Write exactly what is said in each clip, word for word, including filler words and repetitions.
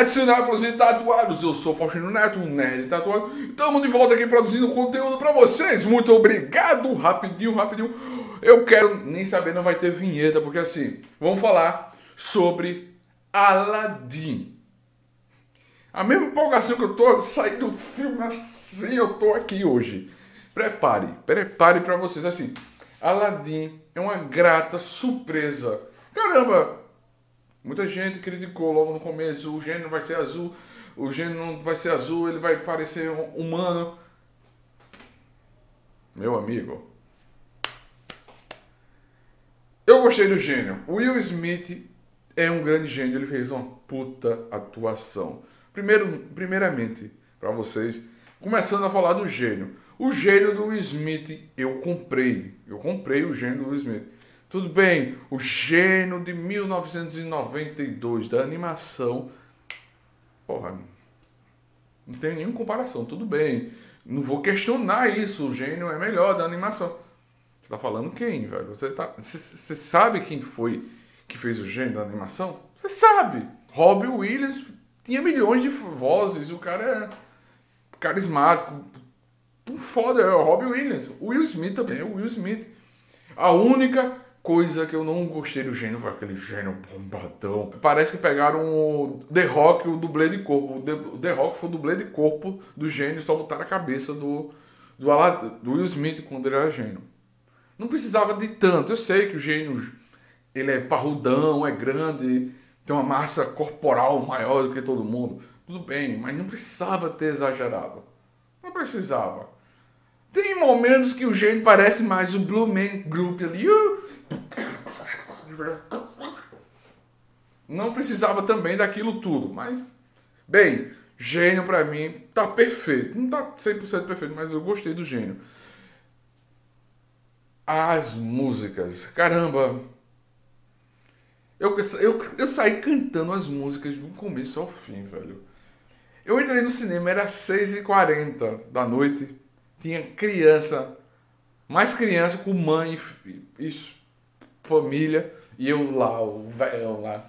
Nerd Cinéfilos e Tatuados, eu sou Faustino Neto, um nerd tatuado. Estamos de volta aqui produzindo conteúdo pra vocês. Muito obrigado, rapidinho, rapidinho. Eu quero nem saber, não vai ter vinheta, porque assim, vamos falar sobre Aladdin. A mesma empolgação que eu tô saindo do filme, assim eu tô aqui hoje. Prepare, prepare pra vocês, assim, Aladdin é uma grata surpresa. Caramba! Muita gente criticou logo no começo, o gênio vai ser azul, o gênio não vai ser azul, ele vai parecer humano. Meu amigo, eu gostei do gênio. O Will Smith é um grande gênio, ele fez uma puta atuação. Primeiro, primeiramente, para vocês, começando a falar do gênio. O gênio do Will Smith, eu comprei, eu comprei o gênio do Will Smith. Tudo bem, o gênio de mil novecentos e noventa e dois da animação, porra, não tem nenhuma comparação, tudo bem. Não vou questionar isso, o gênio é melhor da animação. Você tá falando quem, velho? Você, tá, você, você sabe quem foi que fez o gênio da animação? Você sabe. Robin Williams tinha milhões de vozes, o cara é carismático, foda, é o Robin Williams. O Will Smith também, é o Will Smith. A única coisa que eu não gostei do gênio foi aquele gênio bombadão. Parece que pegaram o The Rock, o dublê de corpo. O The, o The Rock foi o dublê de corpo do gênio e só botaram a cabeça do, do, Alad, do Will Smith quando ele era gênio. Não precisava de tanto. Eu sei que o gênio ele é parrudão, é grande, tem uma massa corporal maior do que todo mundo. Tudo bem, mas não precisava ter exagerado. Não precisava. Tem momentos que o gênio parece mais o Blue Man Group ali. Não precisava também daquilo tudo, mas, bem, gênio pra mim tá perfeito. Não tá cem por cento perfeito, mas eu gostei do gênio. As músicas, caramba. Eu, eu, eu saí cantando as músicas do começo ao fim, velho. Eu entrei no cinema, era seis e quarenta da noite. Tinha criança, mais criança com mãe e, e família, e eu lá, o velho lá.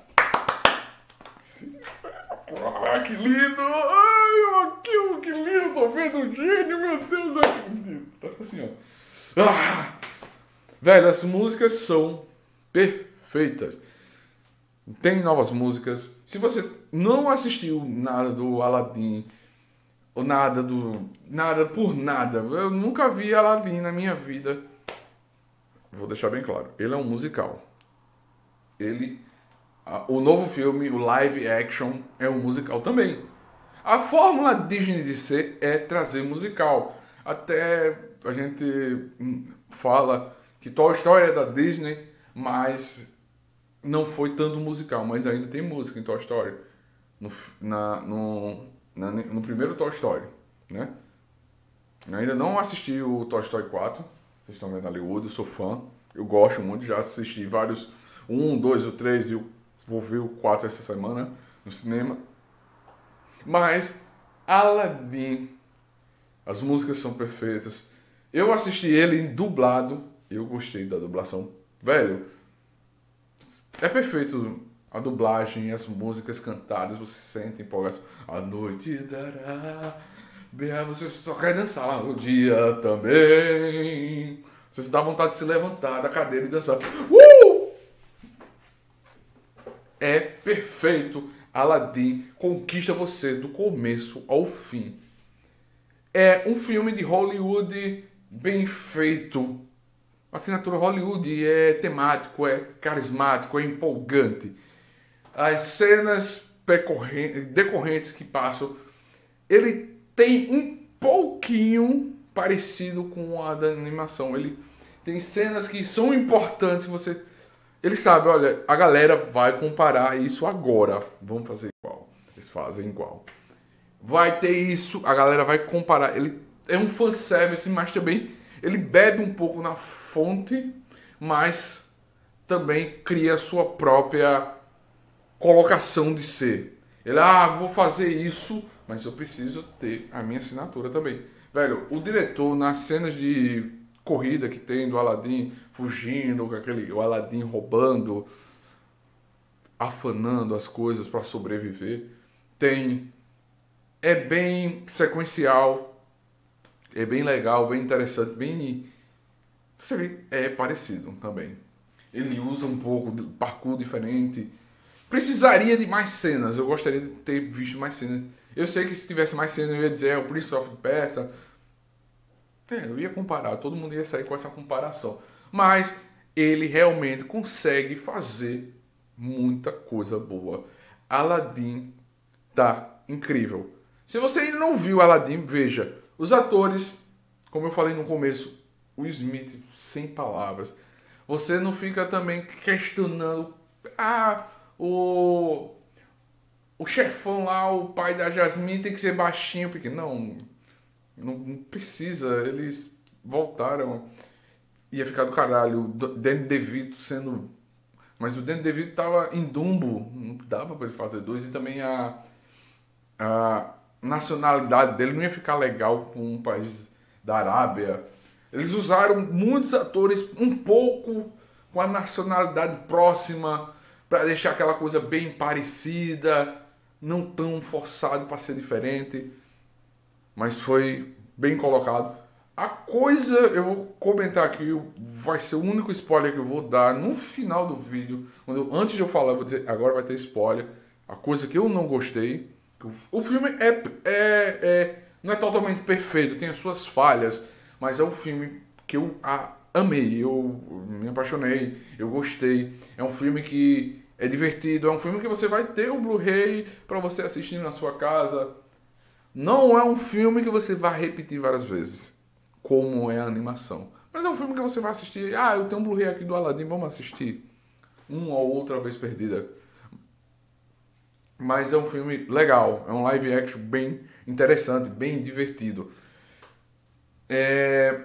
Ah, que lindo! Ai, aquilo, que lindo! Tô vendo o gênio, meu Deus, não acredito. Assim, ó. Ah, velho, as músicas são perfeitas. Tem novas músicas. Se você não assistiu nada do Aladdin, ou nada do... Nada por nada. Eu nunca vi Aladdin na minha vida. Vou deixar bem claro. Ele é um musical. Ele... O novo filme, o live action, é um musical também. A fórmula Disney de ser é trazer musical. Até a gente fala que Toy Story é da Disney, mas não foi tanto musical. Mas ainda tem música em Toy Story. No... Na, no no primeiro Toy Story, né? Eu ainda não assisti o Toy Story quatro. Vocês estão vendo Hollywood, eu sou fã. Eu gosto muito, já assisti vários. Um, dois, o três e eu vou ver o quatro essa semana no cinema. Mas Aladdin, as músicas são perfeitas. Eu assisti ele em dublado. Eu gostei da dublação. Velho, é perfeito. A dublagem, as músicas cantadas, você sente empolgação. A noite dará, você só quer dançar o dia também. Você se dá vontade de se levantar da cadeira e dançar. Uh! É perfeito. Aladdin conquista você do começo ao fim. É um filme de Hollywood bem feito. A assinatura Hollywood é temático, é carismático, é empolgante. As cenas decorrentes que passam, ele tem um pouquinho parecido com a da animação. Ele tem cenas que são importantes. Você, ele sabe, olha, a galera vai comparar isso agora. Vamos fazer igual. Eles fazem igual. Vai ter isso, a galera vai comparar. Ele é um fanservice, mas também ele bebe um pouco na fonte, mas também cria a sua própria colocação de ser. Ele, ah, vou fazer isso, mas eu preciso ter a minha assinatura também. Velho, o diretor, nas cenas de corrida que tem do Aladdin fugindo, com aquele, o Aladdin roubando, afanando as coisas para sobreviver, Tem. É bem sequencial. É bem legal, bem interessante, bem... Você vê, é parecido também. Ele usa um pouco de parkour diferente. Precisaria de mais cenas. Eu gostaria de ter visto mais cenas. Eu sei que se tivesse mais cenas eu ia dizer é o Prince of Persia. É, eu ia comparar. Todo mundo ia sair com essa comparação. Mas ele realmente consegue fazer muita coisa boa. Aladdin tá incrível. Se você ainda não viu Aladdin, veja. Os atores, como eu falei no começo, o Smith sem palavras. Você não fica também questionando, ah, o o chefão lá, o pai da Jasmine tem que ser baixinho, porque não, não precisa, eles voltaram, ia ficar do caralho, o Danny DeVito sendo, mas o Danny DeVito tava em Dumbo, não dava pra ele fazer dois, e também a, a nacionalidade dele não ia ficar legal com um país da Arábia. Eles usaram muitos atores um pouco com a nacionalidade próxima para deixar aquela coisa bem parecida, não tão forçado para ser diferente, mas foi bem colocado. A coisa, eu vou comentar aqui, vai ser o único spoiler que eu vou dar no final do vídeo. Quando eu, antes de eu falar, eu vou dizer, agora vai ter spoiler. A coisa que eu não gostei, o filme é, é, é, não é totalmente perfeito, tem as suas falhas, mas é um filme que eu a, amei, eu me apaixonei, eu gostei. É um filme que é divertido, é um filme que você vai ter o Blu-ray para você assistir na sua casa. Não é um filme que você vai repetir várias vezes, como é a animação. Mas é um filme que você vai assistir, ah, eu tenho um Blu-ray aqui do Aladdin, vamos assistir. Uma ou outra vez perdida. Mas é um filme legal, é um live action bem interessante, bem divertido. É...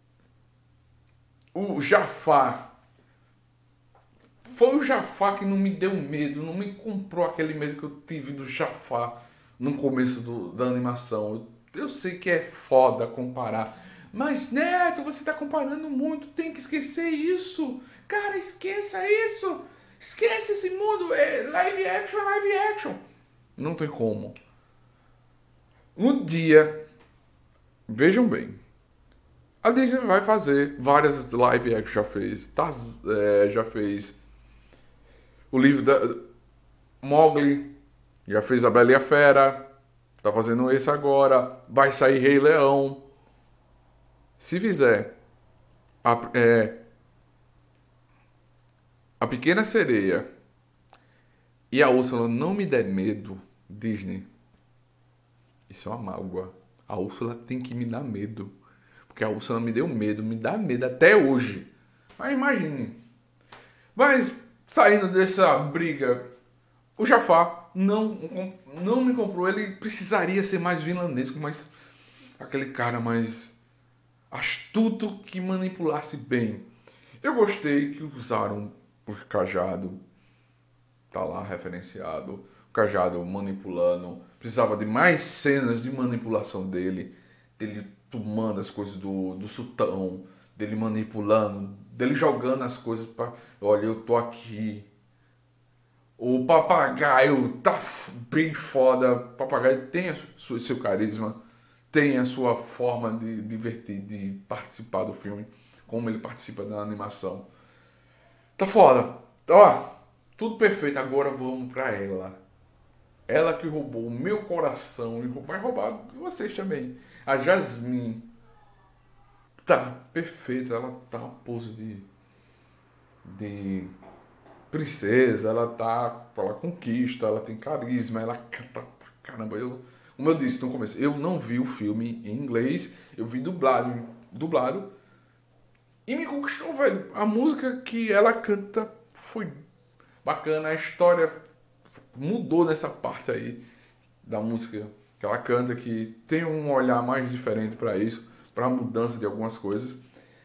O Jafar. Foi o Jafar que não me deu medo, não me comprou aquele medo que eu tive do Jafar no começo do, da animação. Eu, eu sei que é foda comparar, mas Neto, você tá comparando muito, tem que esquecer isso. Cara, esqueça isso. Esquece esse mundo, é live action, é live action. Não tem como. Um dia, vejam bem, a Disney vai fazer várias live action, já fez, tá, é, já fez o livro da Mowgli, já fez a Bela e a Fera, tá fazendo esse agora, vai sair Rei Leão. Se fizer a, é, a Pequena Sereia e a Úrsula não me der medo, Disney, isso é uma mágoa. A Úrsula tem que me dar medo. Porque a Úrsula me deu medo, me dá medo até hoje. Mas imagine. Mas, saindo dessa briga, o Jafar não, não me comprou. Ele precisaria ser mais vilanesco, mas aquele cara mais astuto que manipulasse bem. Eu gostei que usaram o cajado. Tá lá referenciado. O cajado manipulando. Precisava de mais cenas de manipulação dele. Dele tomando as coisas do, do sultão. Dele manipulando. Dele jogando as coisas para... Olha, eu tô aqui. O papagaio tá bem foda. O papagaio tem a sua, seu carisma. Tem a sua forma de divertir, de participar do filme. Como ele participa da animação. Tá foda. Ó, tudo perfeito. Agora vamos pra ela. Ela que roubou o meu coração e vai roubar vocês também. A Jasmine tá perfeita. Ela tá uma pose de, de princesa. Ela tá, ela conquista, ela tem carisma, ela canta pra caramba. Eu, como eu disse no começo, eu não vi o filme em inglês, eu vi dublado, dublado e me conquistou, velho. A música que ela canta foi bacana, a história mudou nessa parte aí da música que ela canta, que tem um olhar mais diferente para isso, para a mudança de algumas coisas,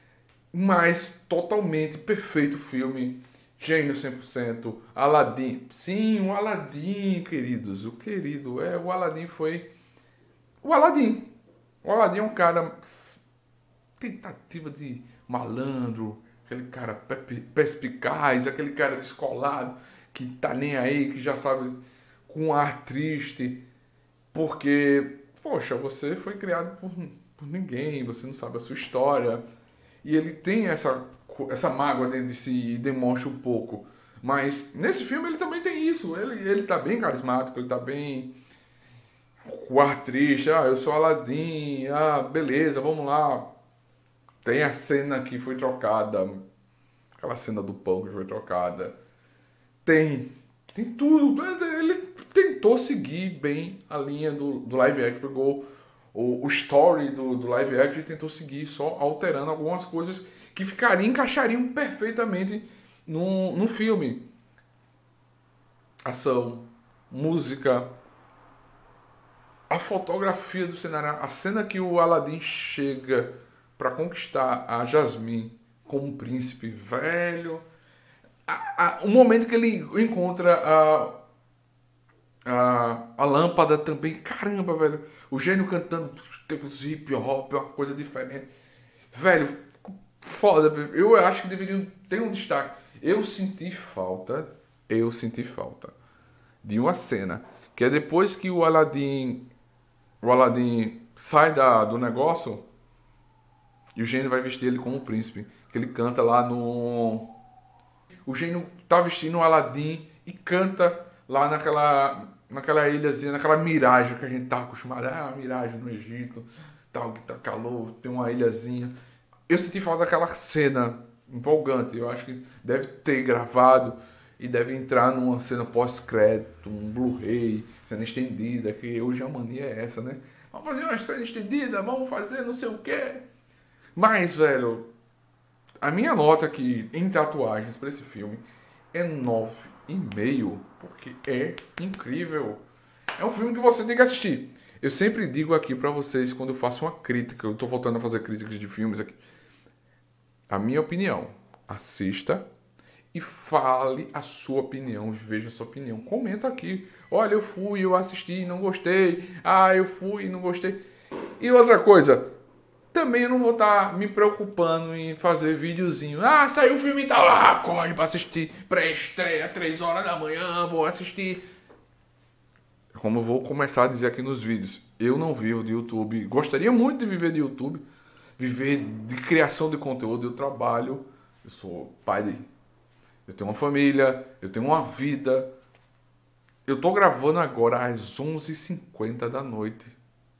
mas totalmente perfeito o filme, gênio cem por cento, Aladdin, sim, o Aladdin, queridos, o querido, é, o Aladdin foi, o Aladdin, o Aladdin é um cara, tentativa de malandro, aquele cara perspicaz, aquele cara descolado, que tá nem aí, que já sabe com um ar triste, porque, poxa, você foi criado por, por ninguém, você não sabe a sua história. E ele tem essa, essa mágoa dentro de si e demonstra um pouco. Mas nesse filme ele também tem isso. Ele, ele tá bem carismático, ele tá bem com ar triste. Ah, eu sou Aladdin, ah, beleza, vamos lá. Tem a cena que foi trocada, aquela cena do pão que foi trocada. Tem, tem tudo. Ele tentou seguir bem a linha do, do live action, pegou o, o story do, do live action e tentou seguir, só alterando algumas coisas que ficariam, encaixariam perfeitamente no, no filme. Ação, música, a fotografia do cenário, a cena que o Aladdin chega para conquistar a Jasmine como príncipe velho, a, a, o momento que ele encontra a, a, a lâmpada também, caramba, velho, o gênio cantando, teve os hip hop, uma coisa diferente, velho, foda, eu acho que deveriam ter um destaque. Eu senti falta, eu senti falta de uma cena, que é depois que o Aladdin, o Aladdin sai da, do negócio, e o gênio vai vestir ele como príncipe, que ele canta lá no... O gênio tá vestindo o Aladdin e canta lá naquela, naquela ilhazinha, naquela miragem que a gente tá acostumado. Ah, miragem no Egito, tal, que tá calor, tem uma ilhazinha. Eu senti falta daquela cena empolgante. Eu acho que deve ter gravado e deve entrar numa cena pós-crédito, um Blu-ray, cena estendida, que hoje a mania é essa, né? Vamos fazer uma cena estendida, vamos fazer não sei o quê. Mas, velho, a minha nota aqui em tatuagens para esse filme é nove e meio, porque é incrível. É um filme que você tem que assistir. Eu sempre digo aqui para vocês, quando eu faço uma crítica, eu tô voltando a fazer críticas de filmes aqui, a minha opinião, assista e fale a sua opinião, veja a sua opinião. Comenta aqui. Olha, eu fui, eu assisti, não gostei. Ah, eu fui, não gostei. E outra coisa, também eu não vou estar me preocupando em fazer videozinho. Ah, saiu o filme e tá lá, corre pra assistir. Pré-estreia, três horas da manhã, vou assistir. Como eu vou começar a dizer aqui nos vídeos, eu não vivo de YouTube. Gostaria muito de viver de YouTube, viver de criação de conteúdo. Eu trabalho, eu sou pai de... Eu tenho uma família, eu tenho uma vida. Eu tô gravando agora às onze e cinquenta da noite.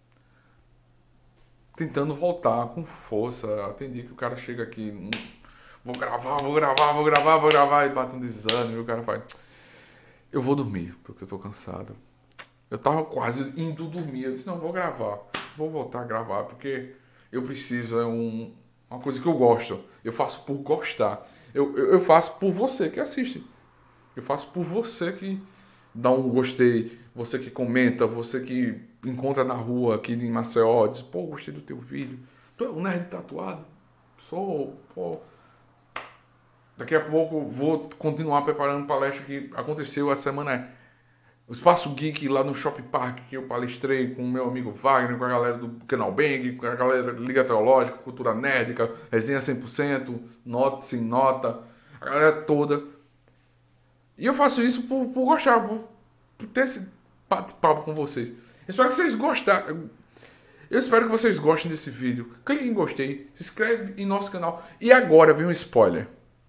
Tentando voltar com força. Atendi que o cara chega aqui, vou gravar, vou gravar, vou gravar, vou gravar, e bate um desânimo, e o cara faz, eu vou dormir, porque eu tô cansado. Eu tava quase indo dormir, eu disse, não, vou gravar, vou voltar a gravar, porque eu preciso, é um, uma coisa que eu gosto, eu faço por gostar, eu, eu, eu faço por você que assiste, eu faço por você que dá um gostei, você que comenta, você que encontra na rua aqui em Maceió, diz, pô, gostei do teu vídeo, tu é um nerd tatuado? Sou, pô. Daqui a pouco vou continuar preparando palestra que aconteceu a semana, o Espaço Geek lá no Shopping Park, que eu palestrei com o meu amigo Wagner, com a galera do Canal Bang, com a galera da Liga Teológica, Cultura Nerdica, Resenha cem por cento, Nota Sem Nota, a galera toda. E eu faço isso por, por gostar, por, por ter esse bate-papo com vocês. Eu espero que vocês gostem. Eu espero que vocês gostem desse vídeo. Clique em gostei, se inscreve em nosso canal. E agora vem um spoiler.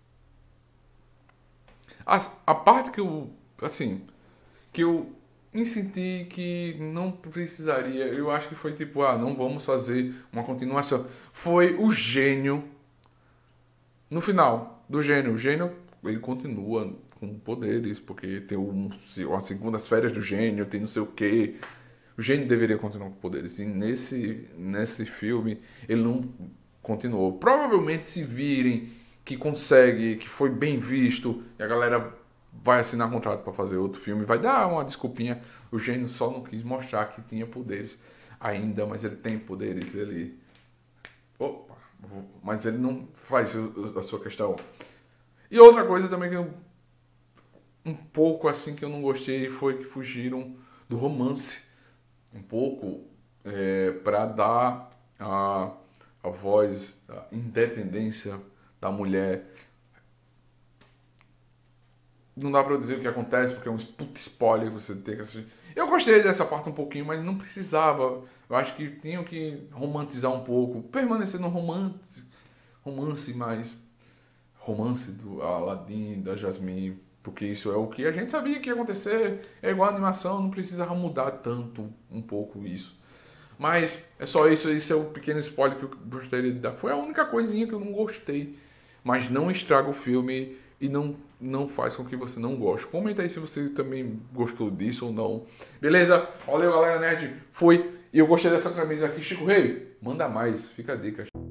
A, a parte que eu, assim, que eu senti que não precisaria, eu acho que foi tipo, ah, não vamos fazer uma continuação. Foi o gênio, no final, do gênio. O gênio, ele continua com poderes, porque tem um, uma segundas férias do gênio, tem não sei o quê. O gênio deveria continuar com poderes. E nesse, nesse filme, ele não continuou. Provavelmente, se virem que consegue, que foi bem visto, e a galera vai assinar contrato para fazer outro filme, vai dar uma desculpinha. O gênio só não quis mostrar que tinha poderes ainda, mas ele tem poderes. Ele... Opa! Mas ele não faz a sua questão. E outra coisa também que eu... um pouco assim que eu não gostei foi que fugiram do romance. Um pouco é, para dar a, a voz, a independência da mulher. não dá pra eu dizer o que acontece, porque é um puta spoiler que você tem que assistir. Eu gostei dessa parte um pouquinho, mas não precisava. Eu acho que tinham que romantizar um pouco, permanecer no romance, romance mais romance do Aladdin, da Jasmine, porque isso é o que a gente sabia que ia acontecer. É igual a animação, não precisava mudar tanto um pouco isso. Mas é só isso, esse é o pequeno spoiler que eu gostaria de dar. Foi a única coisinha que eu não gostei, mas não estraga o filme e não, não faz com que você não goste. Comenta aí se você também gostou disso ou não. Beleza? Valeu, galera nerd. Foi. E eu gostei dessa camisa aqui. Chico Rei, manda mais. Fica a dica.